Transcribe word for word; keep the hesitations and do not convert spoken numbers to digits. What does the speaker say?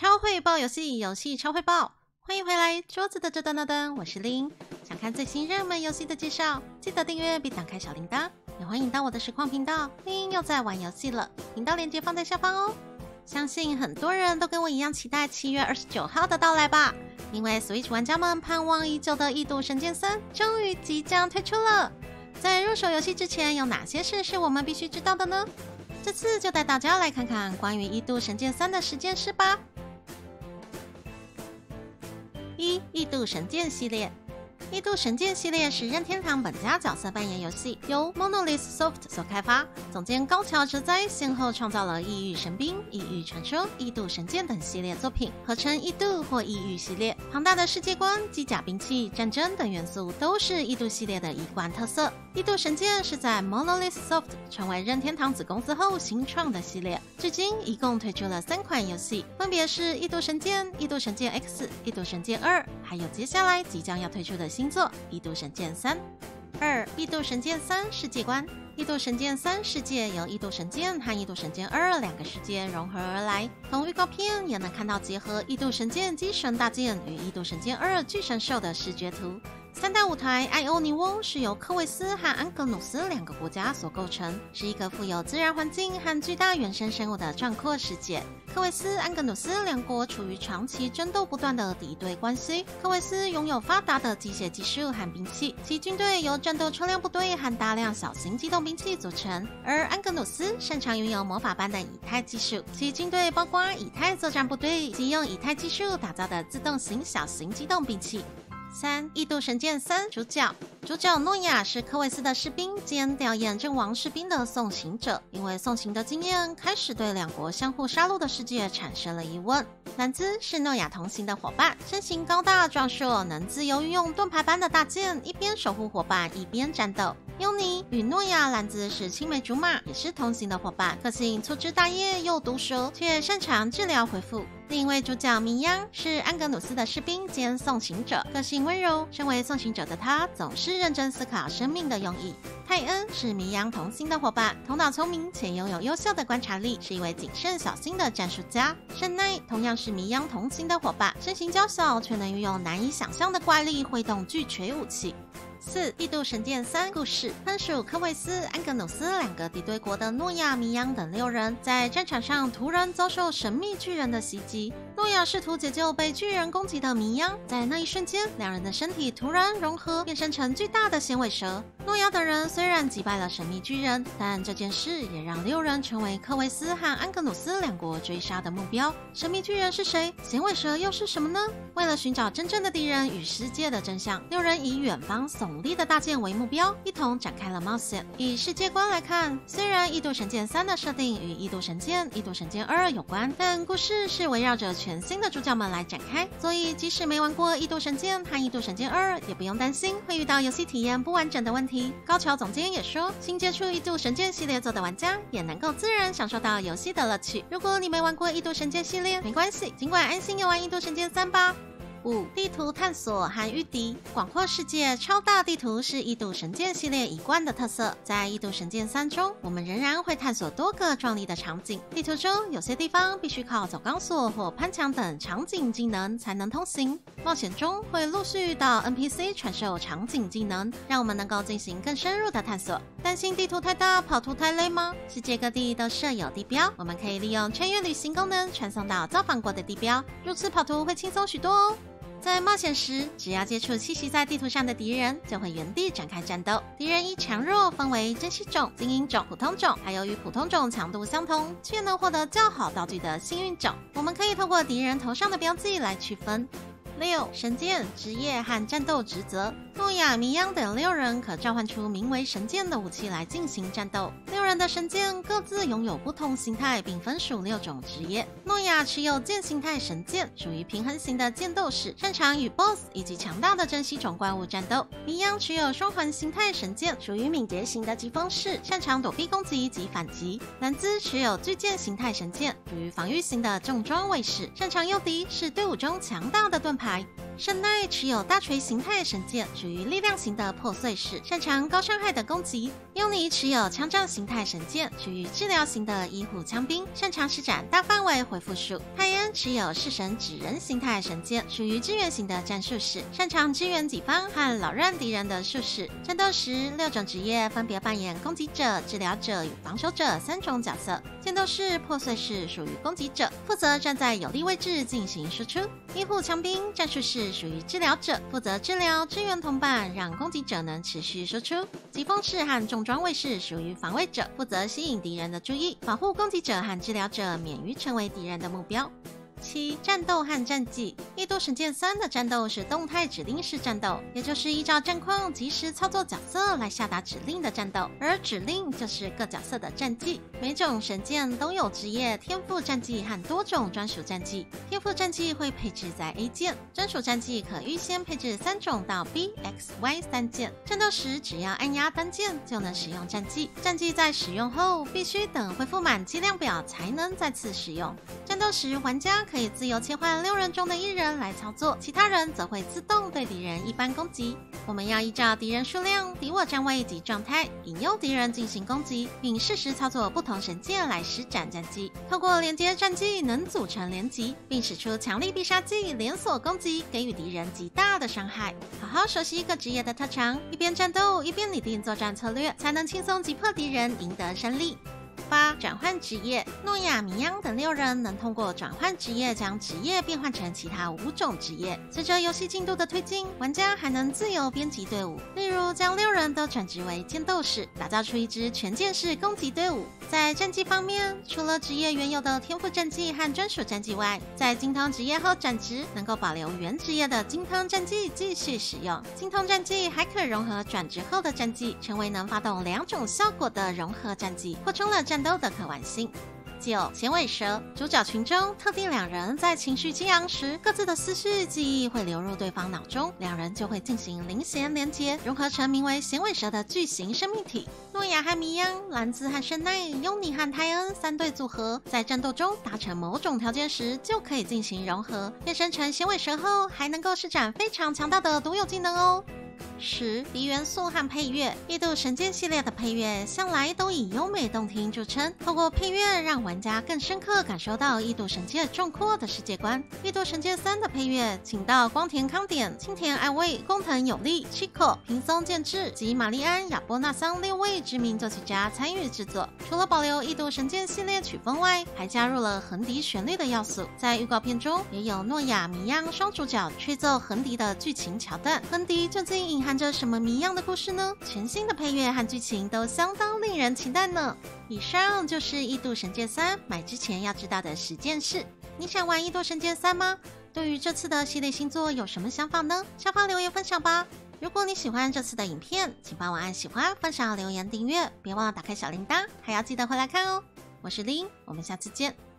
超会爆游戏，游戏超会爆！欢迎回来，桌子的这噔噔噔，我是林。想看最新热门游戏的介绍，记得订阅并打开小铃铛。也欢迎到我的实况频道，林又在玩游戏了，频道链接放在下方哦。相信很多人都跟我一样期待七月二十九号的到来吧，因为 Switch 玩家们盼望已久的《异度神剑三》终于即将推出了。在入手游戏之前，有哪些事是我们必须知道的呢？这次就带大家来看看关于《异度神剑三》的十件事吧。一、异度神剑系列。异度神剑系列是任天堂本家角色扮演游戏，由 Monolith Soft 所开发。总监高桥哲哉先后创造了《异域神兵》《异域传说》《异度神剑》等系列作品，合称异度或异域系列。庞大的世界观、机甲兵器、战争等元素都是异度系列的一贯特色。异度神剑是在 Monolith Soft 成为任天堂子公司后新创的系列，至今一共推出了三款游戏，分别是异度神剑、异度神剑 X、异度神剑二，还有接下来即将要推出的新作《异度神剑三》。二、异度神剑三世界观。异度神剑三世界由异度神剑和异度神剑二两个世界融合而来，从预告片也能看到结合异度神剑机神大剑与异度神剑二巨神兽的视觉图。三大舞台艾欧尼翁是由科维斯和安格努斯两个国家所构成，是一个富有自然环境和巨大原生生物的壮阔世界。科维斯、安格努斯两国处于长期争斗不断的敌对关系。科维斯拥有发达的机械技术和兵器，其军队由战斗车辆部队和大量小型机动兵器组成；而安格努斯擅长拥有魔法般的以太技术，其军队包括以太作战部队及用以太技术打造的自动型小型机动兵器。三、异度神剑三主角。主角诺亚是科维斯的士兵兼吊唁阵亡士兵的送行者，因为送行的经验，开始对两国相互杀戮的世界产生了疑问。兰兹是诺亚同行的伙伴，身形高大壮硕，能自由运用盾牌般的大剑，一边守护伙伴，一边战斗。尤尼与诺亚、兰兹是青梅竹马，也是同行的伙伴，个性粗枝大叶又毒舌，却擅长治疗恢复。另一位主角米央是安格努斯的士兵兼送行者，个性温柔，身为送行者的他总是认真思考生命的用意。泰恩是米央同行的伙伴，头脑聪明且拥有优秀的观察力，是一位谨慎小心的战术家。圣奈同样是米央同行的伙伴，身形娇小却能运用难以想象的怪力挥动巨锤武器。四、异度神剑三故事。分属科维斯、安格努斯两个敌对国的诺亚、米央等六人，在战场上突然遭受神秘巨人的袭击。诺亚试图解救被巨人攻击的米央，在那一瞬间，两人的身体突然融合，变身成巨大的响尾蛇。诺亚等人虽然击败了神秘巨人，但这件事也让六人成为科维斯和安格努斯两国追杀的目标。神秘巨人是谁？响尾蛇又是什么呢？为了寻找真正的敌人与世界的真相，六人以远方耸立的大剑为目标，一同展开了冒险。以世界观来看，虽然《异度神剑三》的设定与《异度神剑》《异度神剑二》有关，但故事是围绕着全新的主角们来展开，所以即使没玩过《异度神剑》和《异度神剑二》，也不用担心会遇到游戏体验不完整的问题。高桥总监也说，新接触《异度神剑》系列作的玩家也能够自然享受到游戏的乐趣。如果你没玩过《异度神剑》系列，没关系，尽管安心游玩《异度神剑三》吧。五、地图探索和御敌。广阔世界、超大地图是异度神剑系列一贯的特色。在异度神剑三中，我们仍然会探索多个壮丽的场景。地图中有些地方必须靠走钢索或攀墙等场景技能才能通行。冒险中会陆续遇到 N P C 传授场景技能，让我们能够进行更深入的探索。担心地图太大，跑图太累吗？世界各地都设有地标，我们可以利用穿越旅行功能传送到造访过的地标，如此跑图会轻松许多哦。在冒险时，只要接触栖息在地图上的敌人，就会原地展开战斗。敌人依强弱分为珍稀种、精英种、普通种，还有与普通种强度相同却能获得较好道具的幸运种。我们可以透过敌人头上的标记来区分。六、神剑、职业和战斗职责。诺亚、米央等六人可召唤出名为神剑的武器来进行战斗。六人的神剑各自拥有不同形态，并分属六种职业。诺亚持有剑形态神剑，属于平衡型的剑斗士，擅长与 B O S S 以及强大的珍稀种怪物战斗。米央持有双环形态神剑，属于敏捷型的疾风士，擅长躲避攻击及反击。兰兹持有巨剑形态神剑，属于防御型的重装卫士，擅长诱敌，是队伍中强大的盾牌。 圣奈持有大锤形态神剑，属于力量型的破碎式，擅长高伤害的攻击。尤尼持有枪杖形态神剑，属于治疗型的医护枪兵，擅长施展大范围回复术。泰恩持有弑神指人形态神剑，属于支援型的战术士，擅长支援己方和扰乱敌人的术士。战斗时，六种职业分别扮演攻击者、治疗者与防守者三种角色。剑斗士、破碎士属于攻击者，负责站在有利位置进行输出；医护枪兵、战术士属于治疗者，负责治疗、支援同伴，让攻击者能持续输出；疾风士和重装卫士属于防卫者，负责吸引敌人的注意，保护攻击者和治疗者免于成为敌人的目标。七、战斗和战绩。异度神剑三的战斗是动态指令式战斗，也就是依照战况及时操作角色来下达指令的战斗，而指令就是各角色的战绩。每种神剑都有职业、天赋战绩和多种专属战绩。天赋战绩会配置在 A 键，专属战绩可预先配置三种到 B、X、Y 三键。战斗时只要按压单键就能使用战绩，战绩在使用后必须等恢复满剂量表才能再次使用。战斗时玩家可以自由切换六人中的一人来操作，其他人则会自动对敌人一般攻击。我们要依照敌人数量、敌我站位及状态，引诱敌人进行攻击，并适时操作不同神剑来施展战绩。透过连接战绩能组成连击，并使出强力必杀技连锁攻击，给予敌人极大的伤害。好好熟悉各职业的特长，一边战斗一边拟定作战策略，才能轻松击破敌人，赢得胜利。八、转换职业。诺亚、米央等六人能通过转换职业将职业变换成其他五种职业。随着游戏进度的推进，玩家还能自由编辑队伍，例如将六人都转职为剑斗士，打造出一支全剑士攻击队伍。在战绩方面，除了职业原有的天赋战绩和专属战绩外，在精通职业后转职，能够保留原职业的精通战绩继续使用。精通战绩还可融合转职后的战绩，成为能发动两种效果的融合战绩，扩充了战斗的可玩性。九、衔尾蛇。主角群中特定两人在情绪激昂时，各自的思绪记忆会流入对方脑中，两人就会进行灵弦连接，融合成名为衔尾蛇的巨型生命体。诺亚和米央、兰兹和圣奈、尤尼和泰恩三对组合，在战斗中达成某种条件时，就可以进行融合，变身成衔尾蛇后，还能够施展非常强大的独有技能哦。十、敌元素和配乐。异度神剑系列的配乐向来都以优美动听著称，透过配乐让玩家更深刻感受到异度神剑壮阔的世界观。异度神剑三的配乐请到光田康典、青田爱未、工藤有利、Chico、平松健治及玛丽安·亚波纳桑六位知名作曲家参与制作。除了保留异度神剑系列曲风外，还加入了横笛旋律的要素。在预告片中也有诺亚、米央双主角吹奏横笛的剧情桥段。横笛究竟隐含着什么谜样的故事呢？全新的配乐和剧情都相当令人期待呢。以上就是《异度神剑三》买之前要知道的十件事。你想玩《异度神剑三》吗？对于这次的系列新作有什么想法呢？下方留言分享吧。如果你喜欢这次的影片，请帮我按喜欢、分享、留言、订阅，别忘了打开小铃铛，还要记得回来看哦。我是林，我们下次见。